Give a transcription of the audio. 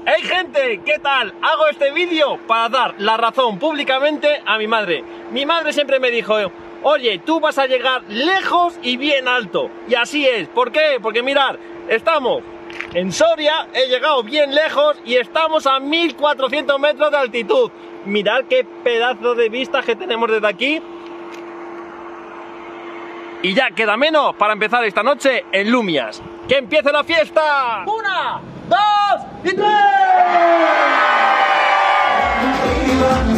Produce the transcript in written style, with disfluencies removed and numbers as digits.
¡Hey gente! ¿Qué tal? Hago este vídeo para dar la razón públicamente a mi madre. Mi madre siempre me dijo: oye, tú vas a llegar lejos y bien alto. Y así es. ¿Por qué? Porque mirad, estamos en Soria, he llegado bien lejos y estamos a 1400 metros de altitud. Mirad qué pedazo de vistas que tenemos desde aquí. Y ya queda menos para empezar esta noche en Lumias. ¡Que empiece la fiesta! ¡1, 2 y 3!